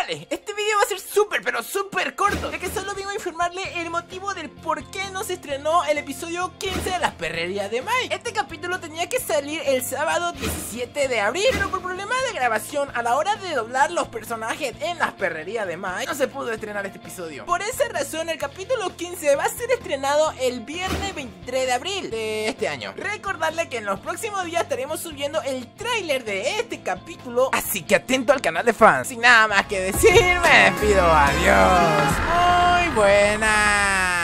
Vale, este video va a ser súper, pero súper corto, ya que solo vengo a informarle el motivo del por qué no se estrenó el episodio 15 de las perrerías de Mike. Este capítulo tenía que salir el sábado 17 de abril, pero por problemas de grabación a la hora de doblar los personajes en las perrerías de Mike, no se pudo estrenar este episodio. Por esa razón, el capítulo 15 va a ser estrenado el viernes 23 de abril de este año. Recordarle que en los próximos días estaremos subiendo el tráiler de este capítulo, así que atento al canal de fans. Sin nada más que decir, me despido, adiós. Muy buenas.